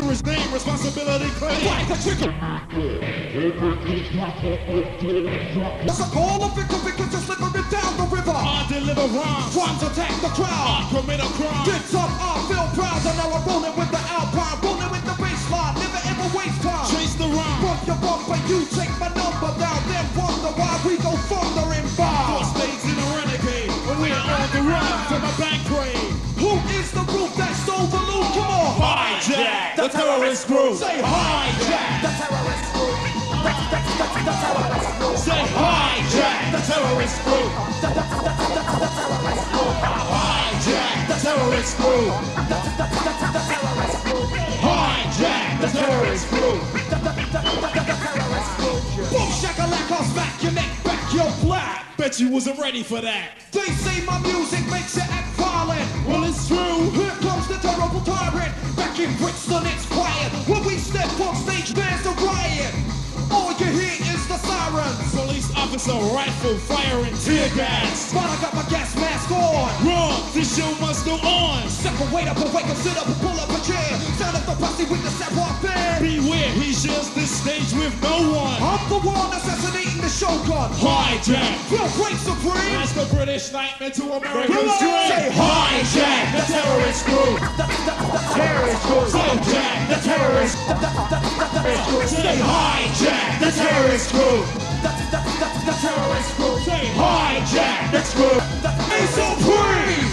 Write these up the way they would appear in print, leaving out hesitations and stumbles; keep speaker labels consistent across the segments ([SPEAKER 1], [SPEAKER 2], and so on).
[SPEAKER 1] his name, responsibility claim.
[SPEAKER 2] Like a trigger. That's a call of victim to slippery down the river.
[SPEAKER 1] I deliver rhymes.
[SPEAKER 2] Crimes attack the
[SPEAKER 1] I
[SPEAKER 2] crowd.
[SPEAKER 1] commit a crime.
[SPEAKER 2] Did some, I feel proud. And now I'm rolling with the Alpine, rolling with the baseline. Never ever waste time.
[SPEAKER 1] Chase the rhyme.
[SPEAKER 2] Bump your bumper, you take my number down. Then wonder why we go further in
[SPEAKER 1] Four
[SPEAKER 2] bar.
[SPEAKER 1] states in a renegade. And we're on the run from a bank raid.
[SPEAKER 2] Who is the group that stole the loot? Come on.
[SPEAKER 1] Hijack, the terrorist group.
[SPEAKER 2] Say hijack. The terrorist group. The terrorist group.
[SPEAKER 1] Say hijack, the terrorist group.
[SPEAKER 2] The terrorist group.
[SPEAKER 1] Hijack, the terrorist group.
[SPEAKER 2] The terrorist group.
[SPEAKER 1] Hijack, the terrorist group.
[SPEAKER 2] Boom shakalaka, smack your neck back, you're black.
[SPEAKER 1] Bet you wasn't ready for that.
[SPEAKER 2] They say my music makes it act violent.
[SPEAKER 1] Well, it's true.
[SPEAKER 2] Here comes the terrible tyrant. Back in Brixton, it's quiet. When we step on stage, there's a riot. All you hear is the sirens.
[SPEAKER 1] Police officer, rifle, firing, tear gas.
[SPEAKER 2] But I got my gas mask on.
[SPEAKER 1] Wrong, this show must go on.
[SPEAKER 2] Separate up, awake up, sit up, and pull up a chair. Sound of the posse with the savoir-faire.
[SPEAKER 1] Beware, he shares this stage with no one.
[SPEAKER 2] I'm the one assassinating the shogun.
[SPEAKER 1] Hijack.
[SPEAKER 2] Feel great, Supreme.
[SPEAKER 1] That's the British nightmare to America's
[SPEAKER 2] Come on,
[SPEAKER 1] dream.
[SPEAKER 2] say
[SPEAKER 1] Hijack, the terrorist group.
[SPEAKER 2] terrorist group.
[SPEAKER 1] Hijack, the terrorist group. Say hijack, the terrorist group.
[SPEAKER 2] The terrorist group.
[SPEAKER 1] Say hijack, the group.
[SPEAKER 2] Hey, Supreme.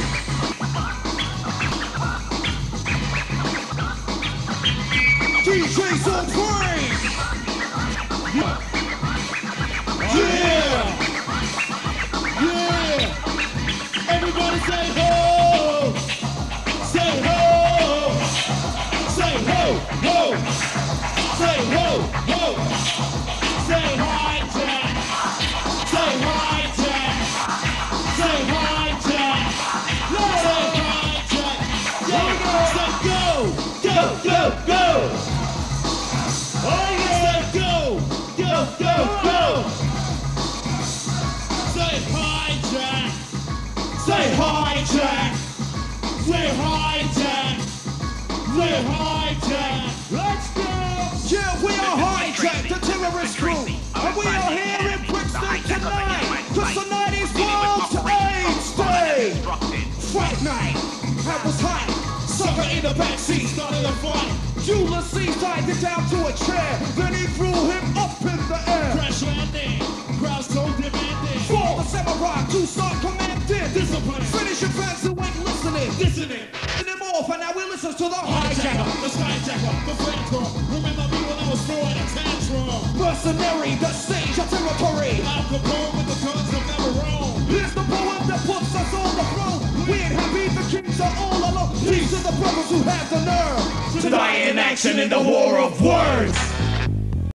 [SPEAKER 2] DJ Supreme.
[SPEAKER 1] Yeah! Yeah! Everybody say ho! Say ho! Say ho! Ho! Say ho! Ho! Say hijack! Say hijack! Say hijack! Say hijack! Yeah! Say go! Go! Go! Go! Oh yeah! Say go! Go! Go! Go! Say hijack! Say hijack! Say hijack! Say hijack! Let's go!
[SPEAKER 2] Yeah, we are hijacked, the terrorist group. And we are here in Brixton tonight. Cause tonight is World AIDS Day. Fight night. That was hot.
[SPEAKER 1] Sucker in the backseat started a fight.
[SPEAKER 2] Ulysses tied him down to a chair. Then he threw him up in the air.
[SPEAKER 1] Crash landing. Crowds so demanding.
[SPEAKER 2] For the samurai to start commanding.
[SPEAKER 1] Discipline.
[SPEAKER 2] Finish your fans who ain't listening.
[SPEAKER 1] Listening.
[SPEAKER 2] Send him off and now we listen to the
[SPEAKER 1] Hijacker.
[SPEAKER 2] hijacker.
[SPEAKER 1] The skyjacker. The flamethrower. Remember me when I was throwing a tantrum.
[SPEAKER 2] Mercenary, the stage of territory.
[SPEAKER 1] Al Capone with the guns have never roamed.
[SPEAKER 2] Here's the poem that puts us on the throne. We ain't happy, the kings are all alone. These are the brothers who have the nerve
[SPEAKER 1] To die in action in the war of words.